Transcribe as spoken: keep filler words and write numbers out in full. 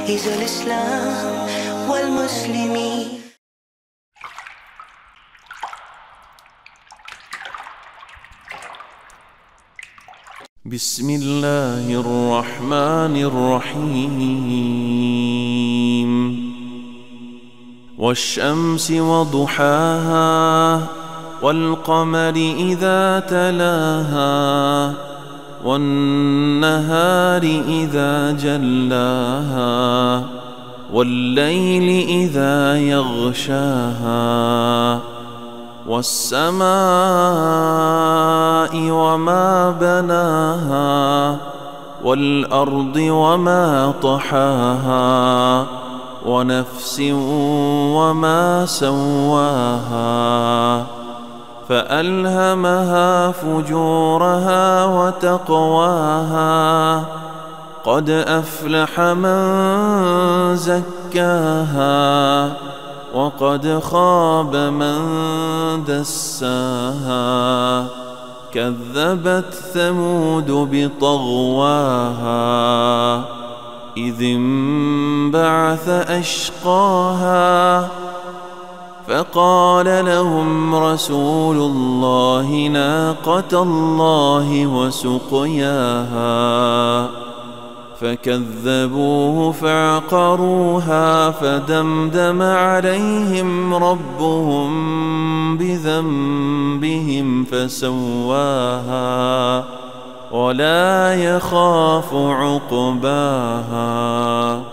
عز الإسلام والمسلمين. بسم الله الرحمن الرحيم. والشمس وضحاها والقمر إذا تلاها والنهار إذا جلاها والليل إذا يغشاها والسماء وما بناها والأرض وما طحاها ونفس وما سواها فألهمها فجورها وتقواها قد أفلح من زكاها وقد خاب من دساها كذبت ثمود بطغواها إذ انبعث أشقاها فقال لهم رسول الله ناقة الله وسقياها فكذبوه فعقروها فدمدم عليهم ربهم بذنبهم فسواها ولا يخاف عقباها.